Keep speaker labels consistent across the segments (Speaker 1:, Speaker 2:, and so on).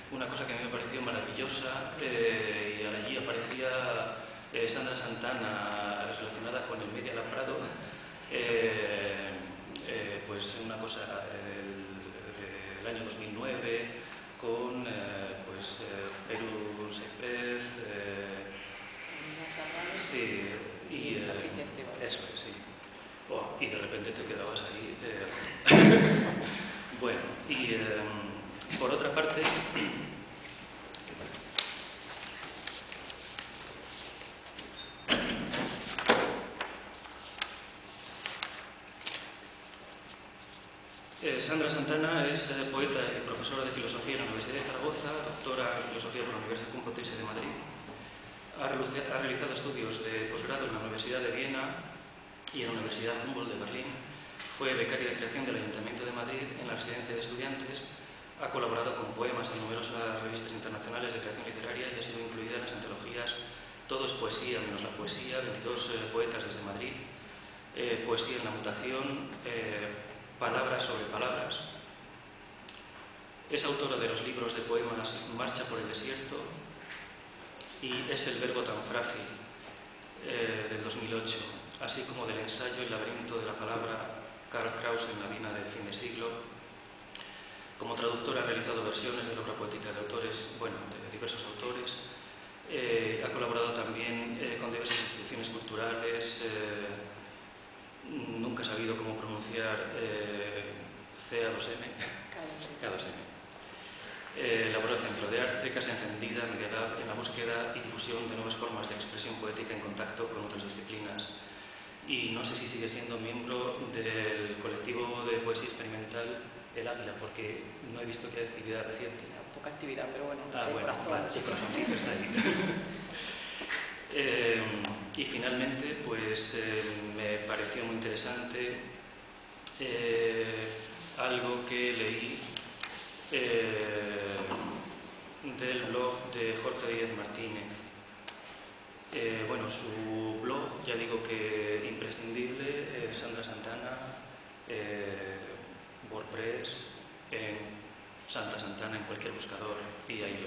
Speaker 1: una cosa que a mí me pareció maravillosa, y allí aparecía Sandra Santana relacionada con el Media Lab Prado, pues una cosa del año 2009 con pues Perus Express, sí, y eso es, sí. Oh, y de repente te quedabas ahí. Bueno, y por otra parte, Sandra Santana es poeta y profesora de filosofía en la Universidad de Zaragoza, doctora en filosofía por la Universidad Complutense de Madrid. Ha realizado estudios de posgrado en la Universidad de Viena y en la Universidad Humboldt de Berlín. Fue becaria de creación del Ayuntamiento de Madrid en la Residencia de Estudiantes. Ha colaborado con poemas en numerosas revistas internacionales de creación literaria y ha sido incluida en las antologías Todo es poesía menos la poesía, 22 poetas desde Madrid, Poesía en la mutación, Palabras sobre palabras. Es autora de los libros de poemas Marcha por el desierto y Es el verbo tan frágil, del 2008, así como del ensayo El laberinto de la palabra, Karl Kraus en la Viena del fin de siglo. Como traductora ha realizado versiones de la obra poética de autores, bueno, de diversos autores. Ha colaborado también con diversas instituciones culturales. Nunca he sabido cómo pronunciar CA2M. Elaboró el Centro de Arte, Casa Encendida, Media Lab, en la búsqueda y difusión de nuevas formas de expresión poética en contacto con otras disciplinas. Y no sé si sigue siendo miembro del colectivo de poesía experimental El Águila, porque no he visto que haya actividad reciente.
Speaker 2: Poca actividad, pero bueno,
Speaker 1: bueno, vale, su corazoncito está ahí. Y finalmente, pues me pareció muy interesante algo que leí del blog de Jorge Díez Martínez. Bueno, su blog, ya digo que imprescindible, Sandra Santana, WordPress, Sandra Santana en cualquier buscador y ahí lo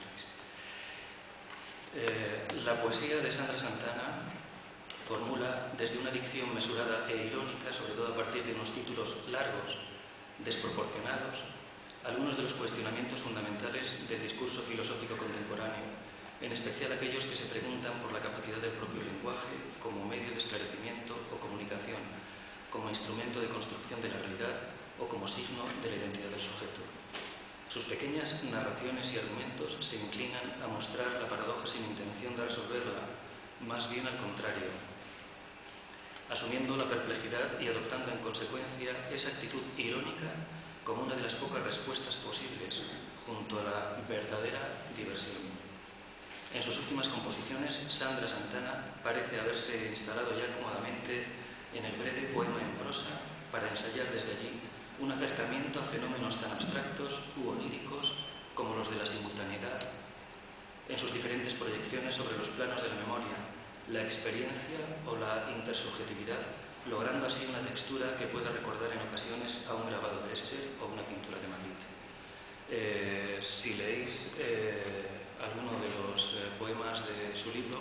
Speaker 1: encontráis. La poesía de Sandra Santana formula desde una dicción mesurada e irónica, sobre todo a partir de unos títulos largos, desproporcionados, algunos de los cuestionamientos fundamentales del discurso filosófico contemporáneo, en especial aquellos que se preguntan por la capacidad del propio lenguaje como medio de esclarecimiento o comunicación, como instrumento de construcción de la realidad o como signo de la identidad del sujeto. Sus pequeñas narraciones y argumentos se inclinan a mostrar la paradoja sin intención de resolverla, más bien al contrario, asumiendo la perplejidad y adoptando en consecuencia esa actitud irónica como una de las pocas respuestas posibles junto a la verdadera diversión. En sus últimas composiciones, Sandra Santana parece haberse instalado ya cómodamente en el breve poema en prosa para ensayar desde allí un acercamiento a fenómenos tan abstractos u oníricos como los de la simultaneidad, en sus diferentes proyecciones sobre los planos de la memoria, la experiencia o la intersubjetividad, logrando así una textura que pueda recordar en ocasiones a un grabado de Escher o una pintura de Magritte. Si leéis alguno de los poemas de su libro,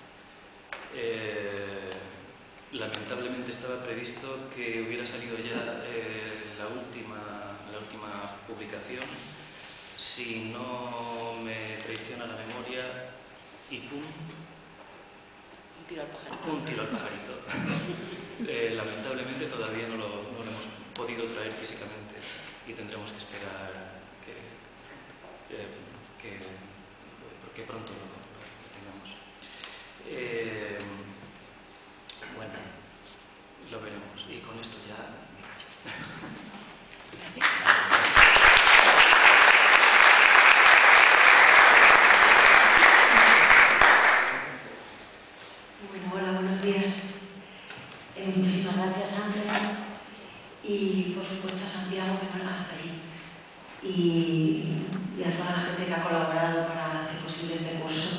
Speaker 1: lamentablemente estaba previsto que hubiera salido ya la última publicación. Si no me traiciona la memoria, y pum,
Speaker 2: un tiro al pajarito.
Speaker 1: Un tiro al pajarito. Lamentablemente todavía no lo hemos podido traer físicamente y tendremos que esperar que pronto lo tengamos. Bueno, lo veremos. Y con esto ya me callo.
Speaker 3: Bueno, hola, buenos días. Muchísimas gracias, Ángel, y por supuesto a Santiago, que no hasta ahí, y a toda la gente que ha colaborado para hacer posible este curso.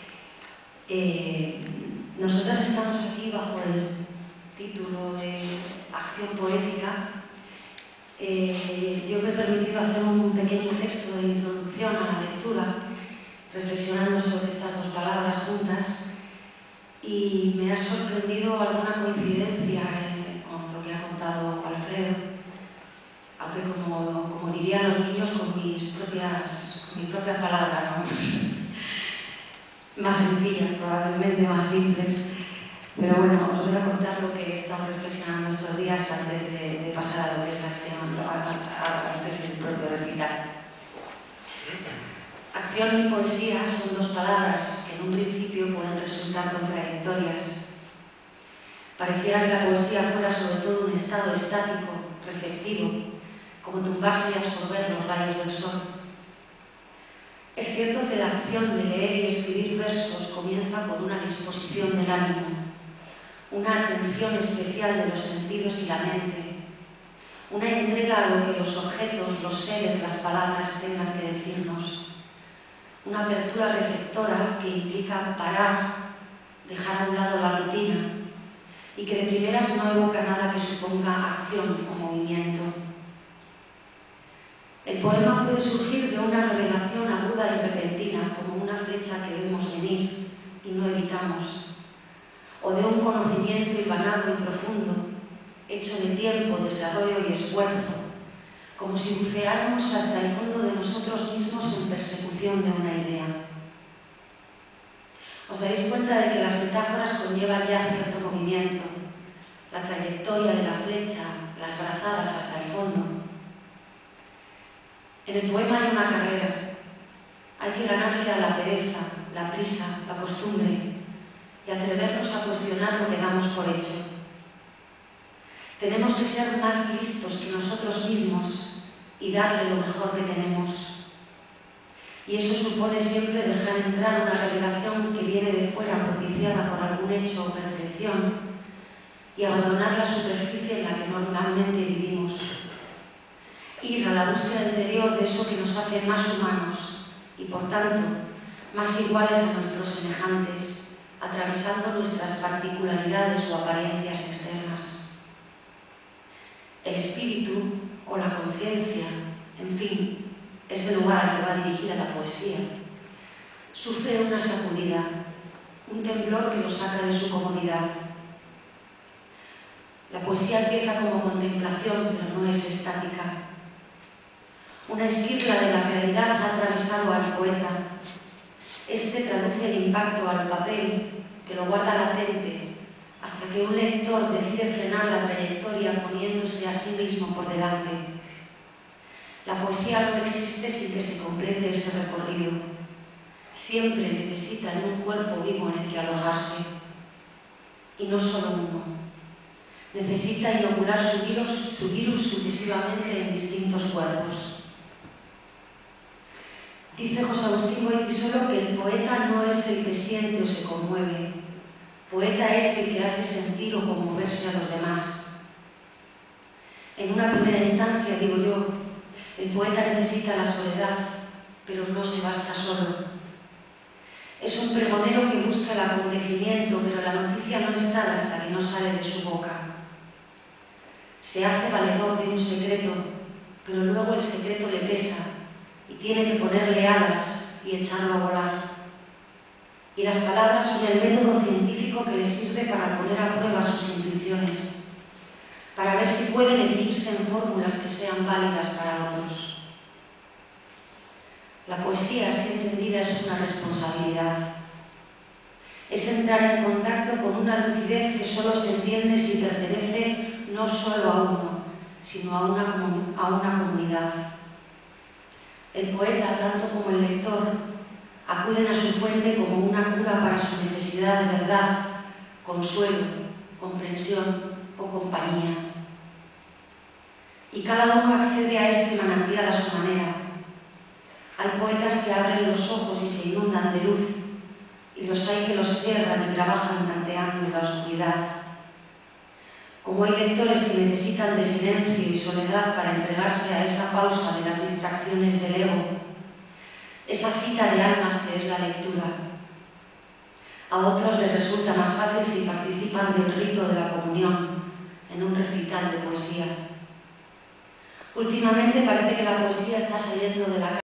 Speaker 3: Nosotras estamos aquí bajo el título de Acción Poética. Yo me he permitido hacer un pequeño texto de introducción a la lectura reflexionando sobre estas dos palabras juntas y me ha sorprendido alguna coincidencia con lo que ha contado Alfredo, aunque como dirían los niños, con mis propias palabras, vamos, más sencillas, probablemente más simples. Pero bueno, os voy a contar lo que he estado reflexionando estos días antes de pasar a lo que es acción, a lo que es el propio recital. Acción y poesía son dos palabras que en un principio pueden resultar contradictorias. Pareciera que la poesía fuera sobre todo un estado estático, receptivo, como tumbarse y absorber los rayos del sol. Es cierto que la acción de leer y escribir versos comienza por una disposición del ánimo, una atención especial de los sentidos y la mente, una entrega a lo que los objetos, los seres, las palabras tengan que decirnos, una apertura receptora que implica parar, dejar a un lado la rutina y que de primeras no evoca nada que suponga acción o movimiento. El poema puede surgir de una revelación aguda y repentina, como una flecha que vemos venir y no evitamos, o de un conocimiento hilvanado y profundo, hecho de tiempo, desarrollo y esfuerzo, como si buceáramos hasta el fondo de nosotros mismos en persecución de una idea. Os daréis cuenta de que las metáforas conllevan ya cierto movimiento, la trayectoria de la flecha, las brazadas hasta el fondo. En el poema hay una carrera. Hay que ganarle a la pereza, la prisa, la costumbre y atrevernos a cuestionar lo que damos por hecho. Tenemos que ser más listos que nosotros mismos y darle lo mejor que tenemos. Y eso supone siempre dejar entrar una revelación que viene de fuera propiciada por algún hecho o percepción y abandonar la superficie en la que normalmente vivimos. Ir a la búsqueda interior de eso que nos hace más humanos y, por tanto, más iguales a nuestros semejantes, atravesando nuestras particularidades o apariencias externas. El espíritu o la conciencia, en fin, es el lugar al que va dirigida la poesía, sufre una sacudida, un temblor que lo saca de su comodidad. La poesía empieza como contemplación, pero no es estática. Una esquirla de la realidad ha atravesado al poeta. Este traduce el impacto al papel, que lo guarda latente, hasta que un lector decide frenar la trayectoria poniéndose a sí mismo por delante. La poesía no existe sin que se complete ese recorrido. Siempre necesita de un cuerpo vivo en el que alojarse. Y no solo uno. Necesita inocular su virus sucesivamente en distintos cuerpos. Dice José Agustín Goytisolo que el poeta no es el que siente o se conmueve. Poeta es el que hace sentir o conmoverse a los demás. En una primera instancia, digo yo, el poeta necesita la soledad, pero no se basta solo. Es un pregonero que busca el acontecimiento, pero la noticia no es tal hasta que no sale de su boca. Se hace valedor de un secreto, pero luego el secreto le pesa y tiene que ponerle alas y echarlo a volar. Y las palabras son el método científico que le sirve para poner a prueba sus intuiciones, para ver si pueden erigirse en fórmulas que sean válidas para otros. La poesía, así entendida, es una responsabilidad. Es entrar en contacto con una lucidez que solo se entiende si pertenece no solo a uno, sino a una comunidad. El poeta, tanto como el lector, acuden a su fuente como una cura para su necesidad de verdad, consuelo, comprensión o compañía. Y cada uno accede a este manantial a su manera. Hay poetas que abren los ojos y se inundan de luz, y los hay que los cierran y trabajan tanteando en la oscuridad. Como hay lectores que necesitan de silencio y soledad para entregarse a esa pausa de las distracciones del ego, esa cita de almas que es la lectura. A otros les resulta más fácil si participan del rito de la comunión en un recital de poesía. Últimamente parece que la poesía está saliendo de la